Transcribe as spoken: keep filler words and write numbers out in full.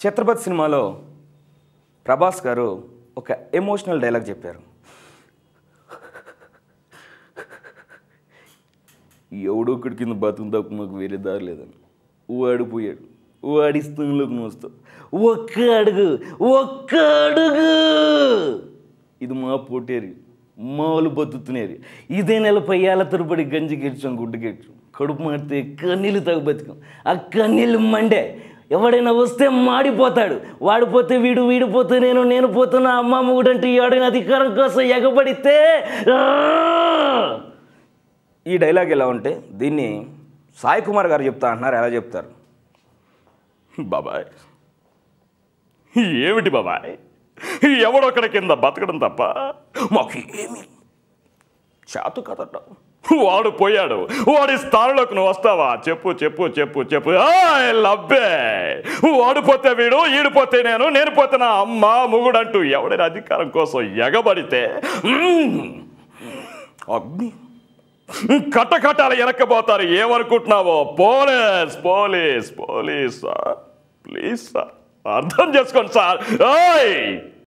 ఛత్రపతి సినిమాలో ప్రభాస్ గారు ఒక ఎమోషనల్ డైలాగ్ చెప్పారు. ఎవడో ఒకటి కింద బతుకు తప్ప మాకు వేరే దారి లేదని. వాడిపోయాడు, వాడి స్థానంలోకి మోస్తావు. ఒక్క అడుగు ఒక్క అడుగు ఇది మా పోటేరి మామూలు బతుకుతున్నారు. ఇదే నెలపై ఏళ్ళ తరబడి గంజి గెలిచాం, గుడ్డు గెలిచాం, కడుపు మాడితే కన్నీళ్ళు తగ్గు బతికాం. ఆ కన్నీళ్ళు మండే ఎవడైనా వస్తే మాడిపోతాడు. వాడిపోతే వీడు, వీడిపోతే నేను, నేను పోతున్నా అమ్మ మూడంటే ఎవడైనా అధికారం కోసం ఎగబడితే. ఈ డైలాగ్ ఎలా ఉంటే దీన్ని సాయి కుమార్ గారు చెప్తా అంటున్నారు. ఎలా చెప్తారు? బాబాయ్ ఏమిటి బాబాయ్, ఎవడొక్కడి కింద బతకడం తప్ప మాకు ఏమి చేతు కదట. వాడు పోయాడు, వాడి స్థానంలోకి నువ్వు వస్తావా? చెప్పు చెప్పు చెప్పు చెప్పు. లబ్బే వాడు పోతే వీడు, ఈడిపోతే నేను, నేను పోతే నా అమ్మ మొగుడు అంటూ ఎవడైనా అధికారం కోసం ఎగబడితే అగ్ని కట్టకట్టాలి వెనక్కపోతారు. ఏమనుకుంటున్నావో? Police police police sir, please sir అర్థం చేసుకోండి సార్.